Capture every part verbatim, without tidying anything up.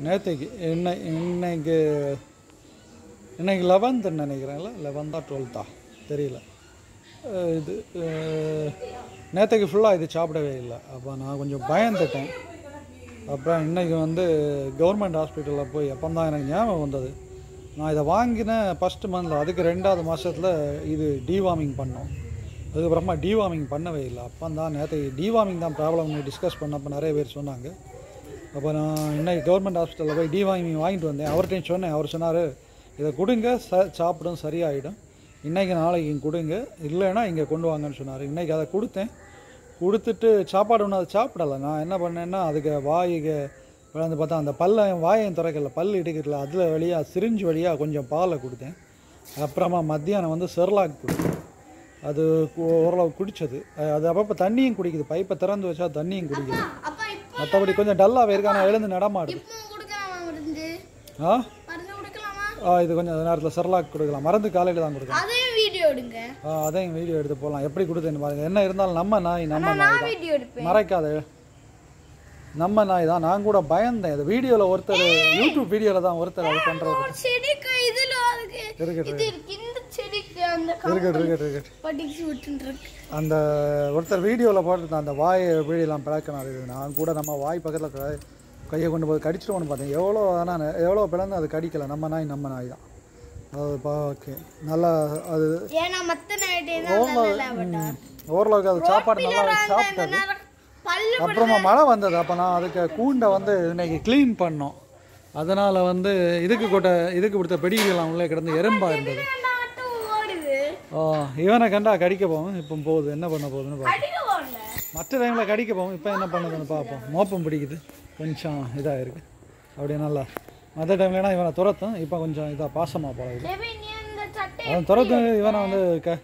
நேற்றுக்கு இன்னை இன்னைக்கு இன்னைக்கு லெவன்த்துன்னு நினைக்கிறேன்ல லெவன்த்தா டுவெல்த்தா தெரியல. இது நேற்றுக்கு ஃபுல்லாக இது சாப்பிடவே இல்லை. அப்போ நான் கொஞ்சம் பயந்துட்டேன். அப்புறம் இன்றைக்கி வந்து கவர்மெண்ட் ஹாஸ்பிட்டலில் போய் அப்போ தான் எனக்கு ஞாபகம் வந்தது. நான் இதை வாங்கினேன் ஃபஸ்ட்டு மந்தில், அதுக்கு ரெண்டாவது மாதத்தில் இது டிவார்மிங் பண்ணோம். அதுக்கப்புறமா டிவார்மிங் பண்ணவே இல்லை. அப்போ தான் நேற்றுக்கு டிவார்மிங் தான் ப்ராப்ளம்னு டிஸ்கஸ் பண்ணப்போ நிறைய பேர் சொன்னாங்க. அப்போ நான் இன்றைக்கி கவர்மெண்ட் ஹாஸ்பிட்டலில் போய் டிவார்மிங் வாங்கிட்டு வந்தேன். அவர்கிட்டையும் சொன்னேன். அவர் சொன்னார், இதை கொடுங்க ச சாப்பிடும் சரியாயிடும், இன்றைக்கி நாளைக்கு கொடுங்க, இல்லைன்னா இங்கே கொண்டு வாங்கன்னு சொன்னார். இன்றைக்கி அதை கொடுத்தேன். கொடுத்துட்டு சாப்பாடு ஒன்று அதை சாப்பிடலை. நான் என்ன பண்ணேன்னா அதுக்கு வாய்க்கு விளந்து பார்த்தா அந்த பல்லை வாயையும் திறக்கல, பல் இடுக்கல, அதில் வழியாக சிரிஞ்சு வழியாக கொஞ்சம் பாலை கொடுத்தேன். அப்புறமா மத்தியானம் வந்து செர்லாக் கொடுத்தேன். அது ஓரளவு குடித்தது. அது அப்பப்போ தண்ணியும் குடிக்குது, பைப்பை திறந்து வச்சா தண்ணியும் குடிக்குது. மற்றபடி கொஞ்சம் டல்லாக இருக்கு, ஆனால் எழுந்து நடமாடுது. ஆ ஆ இது கொஞ்சம் நேரத்தில் செர்லாக் கொடுக்கலாம், மருந்து காலையில் தான் கொடுக்கலாம். ஆ அதையும் வீடியோ எடுத்து போகலாம், எப்படி கொடுத்தேன்னு பாருங்கள். என்ன இருந்தாலும் நம்ம நாய் நம்ம நாய் தான், மறைக்காத நம்ம நாய் தான். நான் கூட பயந்தேன். இது வீடியோவில் ஒருத்தர் யூடியூப் வீடியோவில் தான் ஒருத்தர் அது பண்ணுறது. அந்த ஒருத்தர் வீடியோவில் போட்டு அந்த வாயை வீடியெல்லாம் பிளக்கணும். அது நான் கூட நம்ம வாய் பக்கத்தில் கையை கொண்டு போய் கடிச்சிடுவோன்னு பார்த்தேன். எவ்வளோ ஆனால் எவ்வளோ பிளந்து அது கடிக்கலை. நம்ம நாய் நம்ம நாய் தான் அது. ஓகே, நல்லா அது ஓரளவுக்கு அது சாப்பாடு நல்லா சாப்பிட்டது. அப்புறமா மழை வந்தது. அப்போ நான் அதுக்கு கூண்டை வந்து இன்னைக்கு க்ளீன் பண்ணோம். அதனால் வந்து இதுக்கு கொட்ட இதுக்கு கொடுத்த பெடிகெல்லாம் உள்ளே கிடந்து எறும்பாக இருந்தது. ஓ இவனை கண்டா கடிக்க போவோம். இப்போ போகுது, என்ன பண்ண போகுதுன்னு பார்ப்போம். மற்ற டைமில் கடிக்க போவோம், இப்போ என்ன பண்ணுதுன்னு பார்ப்போம். மோப்பம் பிடிக்குது, கொஞ்சம் இதாக இருக்குது. அப்படியே நல்லா மற்ற டைம்லனா இவனை துரத்தும். இப்போ கொஞ்சம் இதாக பாசமாக போகுது. அவன் துரத்தும் இவனை வந்து க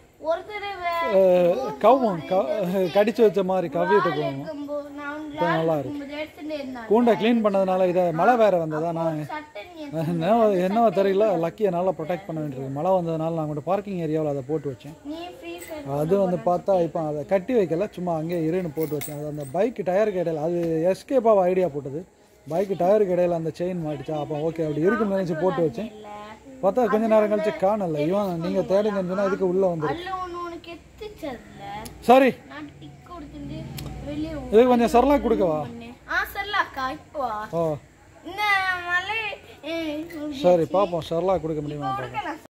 கவும் கடிச்சு வச்ச மாதிரி கவிட்டு போவோம். இப்போ நல்லா இருக்கு. கூண்டை க்ளீன் பண்ணதுனால இதை மழை வேறு வந்ததா, நான் என்னவோ தெரியல, லக்கியை நல்லா ப்ரொடெக்ட் பண்ண வேண்டியிருக்கு. மழை வந்ததுனால நான் கூட பார்க்கிங் ஏரியாவில் அதை போட்டு வச்சேன். அது வந்து பார்த்தா இப்போ அதை கட்டி வைக்கல, சும்மா அங்கேயே இருன்னு போட்டு வச்சேன். அது அந்த பைக்கு டயருக்கு இடையில அது எஸ்கேப்பாக ஐடியா போட்டது. பைக்கு டயருக்கு இடையில அந்த செயின் மாட்டிச்சா, அப்போ ஓகே அப்படி இருக்குன்னு நினச்சி போட்டு வச்சேன். பார்த்தா கொஞ்ச நேரம் கழிச்சு காணல. இவன் நீங்கள் தேடுங்கன்னு சொன்னால் இதுக்கு உள்ளே வந்துடும். சரி, இது கொஞ்சம் செர்லாக் கொடுக்கவா? ஓ சரி, பார்ப்போம் செர்லாக் கொடுக்க முடியுமா பார்ப்போம்.